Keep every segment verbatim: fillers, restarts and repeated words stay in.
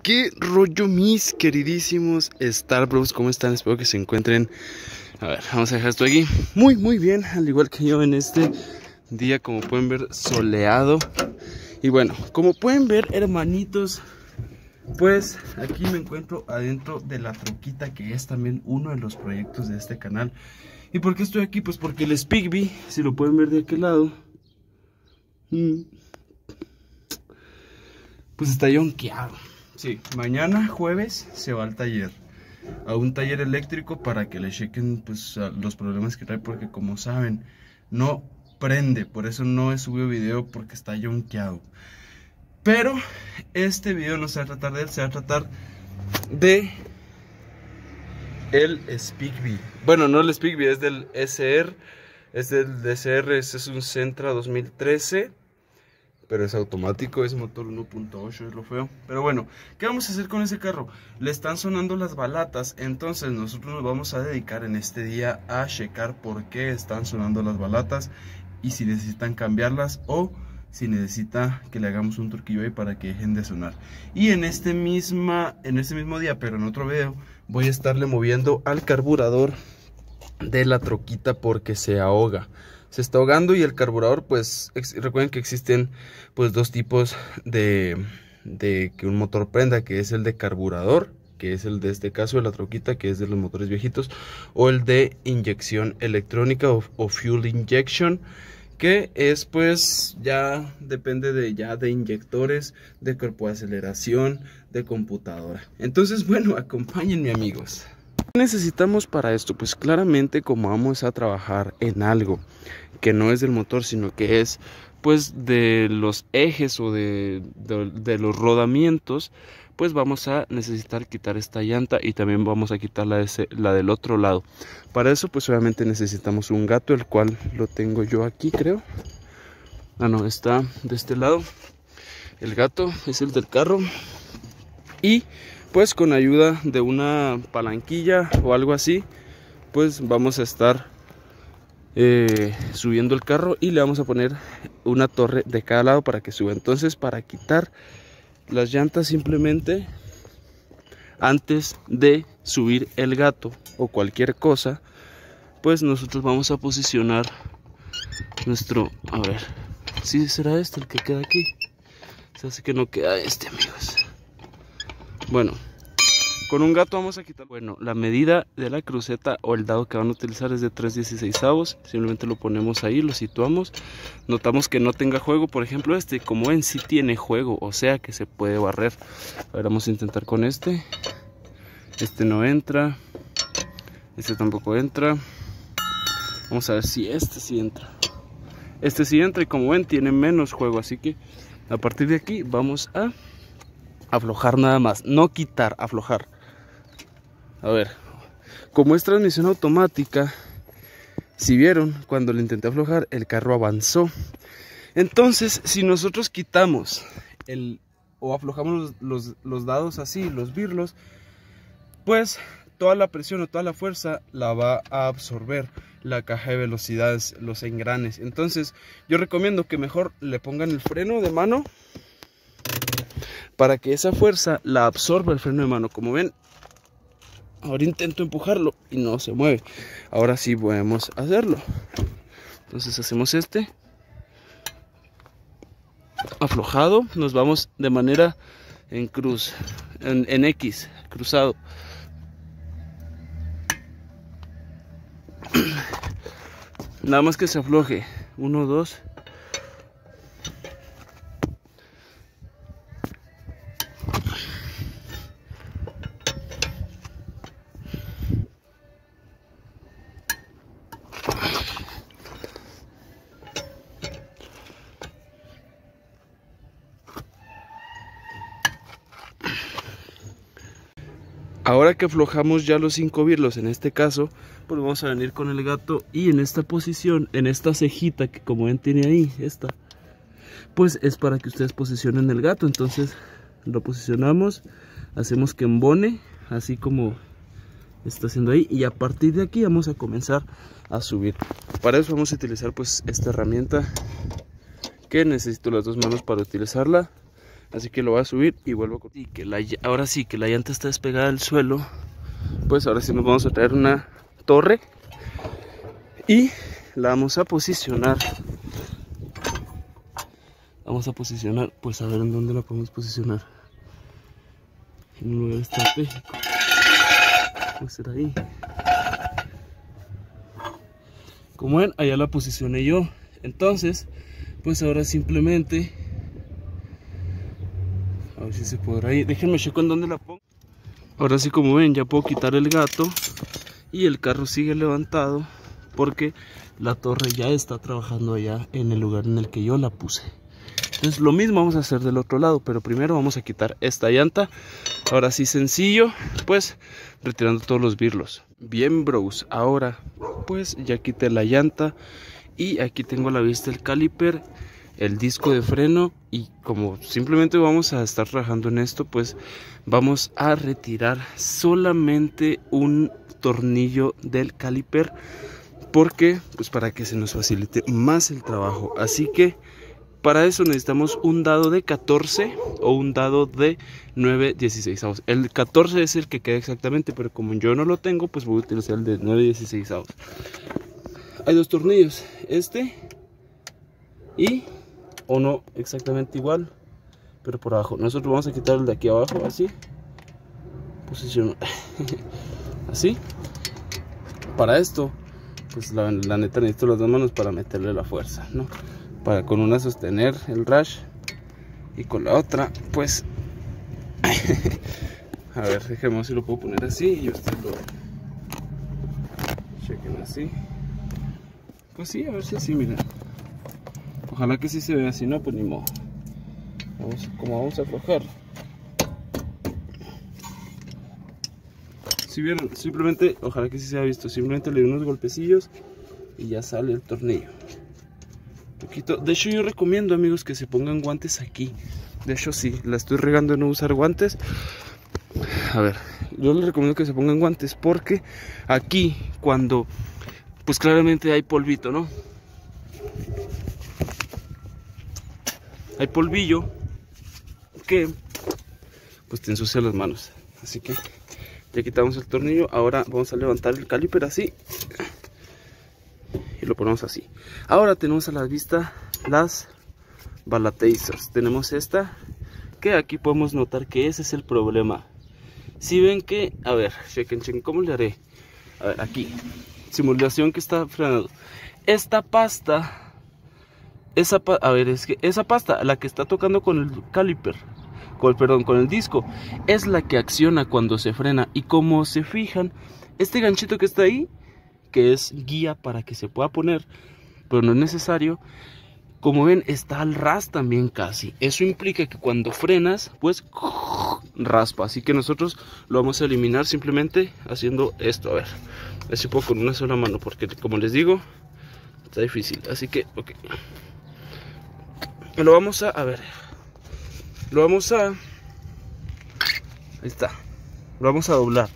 ¿Qué rollo, mis queridísimos Star Bros? ¿Cómo están? Espero que se encuentren. A ver, vamos a dejar esto aquí muy muy bien, al igual que yo en este día, como pueden ver, soleado. Y bueno, como pueden ver, hermanitos, pues aquí me encuentro adentro de la troquita, que es también uno de los proyectos de este canal. ¿Y por qué estoy aquí? Pues porque el Spigby, si lo pueden ver de aquel lado, pues está yonkeado. Sí, mañana jueves se va al taller, a un taller eléctrico, para que le chequen pues los problemas que trae, porque como saben, no prende. Por eso no he subido video, porque está yonkeado. Pero este video no se va a tratar de él, se va a tratar de el Spigby. Bueno, no el Spigby, es del S R, es del D S R, este es un Sentra dos mil trece. Pero es automático, es motor uno punto ocho, es lo feo. Pero bueno, ¿qué vamos a hacer con ese carro? Le están sonando las balatas, entonces nosotros nos vamos a dedicar en este día a checar por qué están sonando las balatas y si necesitan cambiarlas o si necesita que le hagamos un truquillo ahí para que dejen de sonar. Y en este, misma, en este mismo día, pero en otro video, voy a estarle moviendo al carburador de la troquita porque se ahoga. Se está ahogando y el carburador, pues recuerden que existen pues dos tipos de, de que un motor prenda, que es el de carburador, que es el de este caso de la troquita, que es de los motores viejitos, o el de inyección electrónica o, o fuel injection, que es pues ya depende de ya de inyectores, de cuerpo de aceleración, de computadora. Entonces bueno, acompáñenme, amigos. ¿Qué necesitamos para esto? Pues claramente, como vamos a trabajar en algo que no es del motor, sino que es pues de los ejes o de, de, de los rodamientos, pues vamos a necesitar quitar esta llanta y también vamos a quitar la, de ese, la del otro lado. Para eso pues obviamente necesitamos un gato, el cual lo tengo yo aquí, creo. Ah, no, está de este lado. El gato es el del carro. Y pues con ayuda de una palanquilla o algo así, pues vamos a estar eh, subiendo el carro y le vamos a poner una torre de cada lado para que suba. Entonces, para quitar las llantas, simplemente antes de subir el gato o cualquier cosa, pues nosotros vamos a posicionar nuestro, a ver, si será este el que queda aquí. Se hace que no queda este, amigos. Bueno, con un gato vamos a quitar. Bueno, la medida de la cruceta o el dado que van a utilizar es de tres dieciseisavos. Simplemente lo ponemos ahí, lo situamos. Notamos que no tenga juego. Por ejemplo, este, como en sí tiene juego, o sea que se puede barrer. A ver, vamos a intentar con este. Este no entra. Este tampoco entra. Vamos a ver si este sí entra. Este sí entra y como ven tiene menos juego. Así que a partir de aquí vamos a aflojar nada más, no quitar, aflojar. A ver, como es transmisión automática, si vieron, cuando le intenté aflojar, el carro avanzó. Entonces, si nosotros quitamos el o aflojamos los, los, los dados así, los birlos, pues toda la presión o toda la fuerza la va a absorber la caja de velocidades, los engranes. Entonces, yo recomiendo que mejor le pongan el freno de mano para que esa fuerza la absorba el freno de mano. Como ven, ahora intento empujarlo y no se mueve. Ahora sí podemos hacerlo. Entonces hacemos este aflojado, nos vamos de manera en cruz, en, en X, cruzado. Nada más que se afloje. Uno, dos. Ahora que aflojamos ya los cinco birlos, en este caso, pues vamos a venir con el gato y en esta posición, en esta cejita que como ven tiene ahí, esta, pues es para que ustedes posicionen el gato. Entonces lo posicionamos, hacemos que embone, así como está haciendo ahí, y a partir de aquí vamos a comenzar a subir. Para eso vamos a utilizar pues esta herramienta, que necesito las dos manos para utilizarla. Así que lo voy a subir y vuelvo a cortar. Y que la, ahora sí que la llanta está despegada del suelo, pues ahora sí nos vamos a traer una torre y la vamos a posicionar. Vamos a posicionar, pues a ver en dónde la podemos posicionar. En un lugar estratégico. Puede ser ahí. Como ven, allá la posicioné yo. Entonces, pues ahora simplemente, a ver si se podrá ir. Déjenme checo en dónde la pongo. Ahora sí, como ven, ya puedo quitar el gato y el carro sigue levantado porque la torre ya está trabajando allá en el lugar en el que yo la puse. Entonces lo mismo vamos a hacer del otro lado, pero primero vamos a quitar esta llanta. Ahora sí, sencillo, pues retirando todos los birlos. Bien, bros, ahora pues ya quité la llanta y aquí tengo a la vista el caliper, el disco de freno, y como simplemente vamos a estar trabajando en esto, pues vamos a retirar solamente un tornillo del caliper, porque pues para que se nos facilite más el trabajo. Así que para eso necesitamos un dado de catorce o un dado de nueve dieciseisavos. El catorce es el que queda exactamente, pero como yo no lo tengo, pues voy a utilizar el de nueve dieciseisavos. Hay dos tornillos, este y uno exactamente igual, pero por abajo. Nosotros vamos a quitar el de aquí abajo, así. Posiciono así. Para esto, pues la, la neta necesito las dos manos para meterle la fuerza, ¿no? Para con una sostener el rash y con la otra pues a ver, dejemos si lo puedo poner así y ustedes lo chequen así. Pues sí, a ver si así, miren. Ojalá que sí se vea, así no, pues ni modo. Vamos, como vamos a aflojar. Si vieron, simplemente, ojalá que sí se haya visto, simplemente le doy unos golpecillos y ya sale el tornillo. Poquito. De hecho yo recomiendo, amigos, que se pongan guantes aquí. De hecho sí, la estoy regando en no usar guantes. A ver, yo les recomiendo que se pongan guantes porque aquí cuando pues claramente hay polvito, ¿no? Hay polvillo que pues te ensucia las manos. Así que ya quitamos el tornillo. Ahora vamos a levantar el caliper así y lo ponemos así. Ahora tenemos a la vista las balatazers. Tenemos esta, que aquí podemos notar que ese es el problema. Si ven que, a ver, chequen, chequen, ¿cómo le haré? A ver, aquí, simulación que está frenado. Esta pasta, esa pa a ver, es que esa pasta, la que está tocando con el caliper, con, perdón, con el disco, es la que acciona cuando se frena. Y como se fijan, este ganchito que está ahí, que es guía para que se pueda poner, pero no es necesario, como ven está al ras también casi. Eso implica que cuando frenas pues raspa, así que nosotros lo vamos a eliminar simplemente haciendo esto. A ver, así puedo con una sola mano porque como les digo está difícil, así que ok, lo vamos a, a ver, lo vamos a, ahí está, lo vamos a doblar.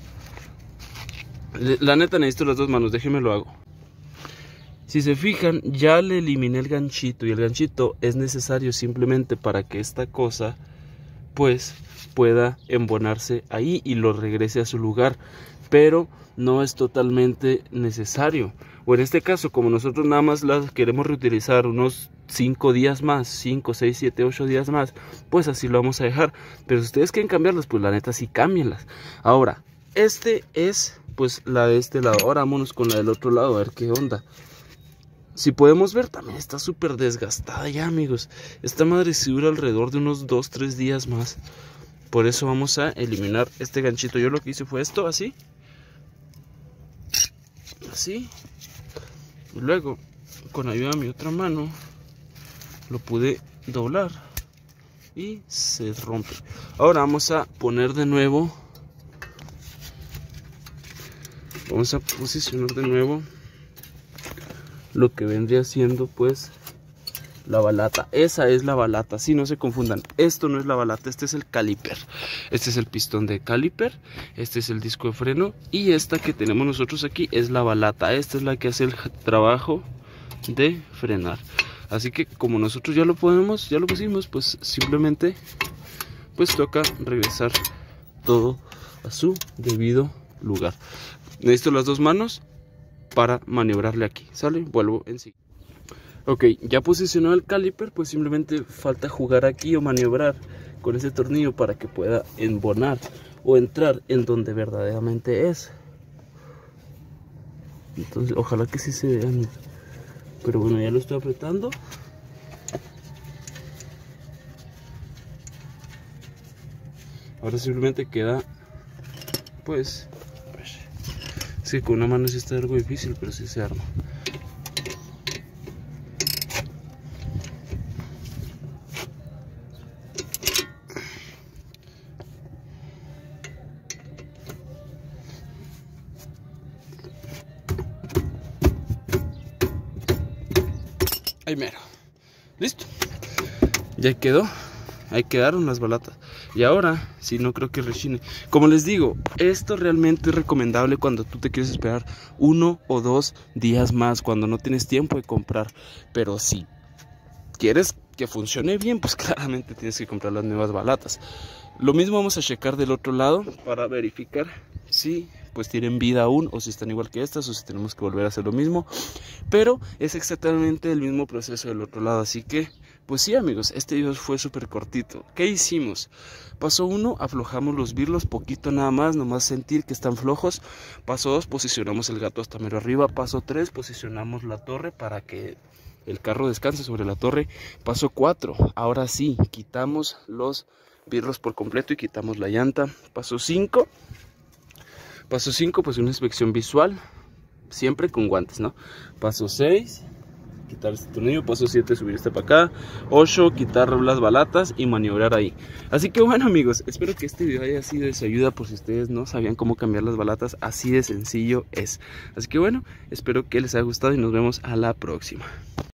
La neta necesito las dos manos, déjenme lo hago. Si se fijan, ya le eliminé el ganchito, y el ganchito es necesario simplemente para que esta cosa pues pueda embonarse ahí y lo regrese a su lugar, pero no es totalmente necesario. O en este caso, como nosotros nada más las queremos reutilizar unos cinco días más, cinco, seis, siete, ocho días más, pues así lo vamos a dejar. Pero si ustedes quieren cambiarlas, pues la neta sí cámbienlas. Ahora, este es pues la de este lado. Ahora vámonos con la del otro lado, a ver qué onda. Si podemos ver, también está súper desgastada ya, amigos. Esta madre se dura alrededor de unos dos, tres días más. Por eso vamos a eliminar este ganchito. Yo lo que hice fue esto, así. Así. Y luego, con ayuda de mi otra mano, lo pude doblar. Y se rompe. Ahora vamos a poner de nuevo. Vamos a posicionar de nuevo lo que vendría siendo pues la balata. Esa es la balata, si no se confundan, esto no es la balata, este es el caliper. Este es el pistón de caliper, este es el disco de freno, y esta que tenemos nosotros aquí es la balata. Esta es la que hace el trabajo de frenar. Así que como nosotros ya lo podemos, ya lo pusimos, pues simplemente pues toca regresar todo a su debido lugar. Necesito las dos manos para maniobrarle aquí, ¿sale? Vuelvo en sí. Ok, ya posicionado el caliper, pues simplemente falta jugar aquí o maniobrar con ese tornillo para que pueda embonar o entrar en donde verdaderamente es. Entonces, ojalá que sí se vean. Pero bueno, ya lo estoy apretando. Ahora simplemente queda, pues, a ver. Sí, con una mano sí está algo difícil, pero sí se arma. Ahí mero. Listo. Ya quedó. Ahí quedaron las balatas. Y ahora, sí, no creo que rechine. Como les digo, esto realmente es recomendable cuando tú te quieres esperar uno o dos días más, cuando no tienes tiempo de comprar. Pero si quieres que funcione bien, pues claramente tienes que comprar las nuevas balatas. Lo mismo vamos a checar del otro lado para verificar si pues tienen vida aún, o si están igual que estas, o si tenemos que volver a hacer lo mismo. Pero es exactamente el mismo proceso del otro lado, así que pues sí, amigos, este video fue súper cortito. ¿Qué hicimos? Paso uno, aflojamos los birlos poquito nada más, nomás sentir que están flojos. Paso dos, posicionamos el gato hasta mero arriba. Paso tres, posicionamos la torre para que el carro descanse sobre la torre. Paso cuatro, ahora sí, quitamos los birlos por completo y quitamos la llanta. Paso cinco, paso cinco, pues una inspección visual, siempre con guantes, ¿no? Paso seis, quitar este tornillo. Paso siete, subir este para acá. ocho, quitar las balatas y maniobrar ahí. Así que bueno, amigos, espero que este video haya sido de su ayuda por si ustedes no sabían cómo cambiar las balatas. Así de sencillo es. Así que bueno, espero que les haya gustado y nos vemos a la próxima.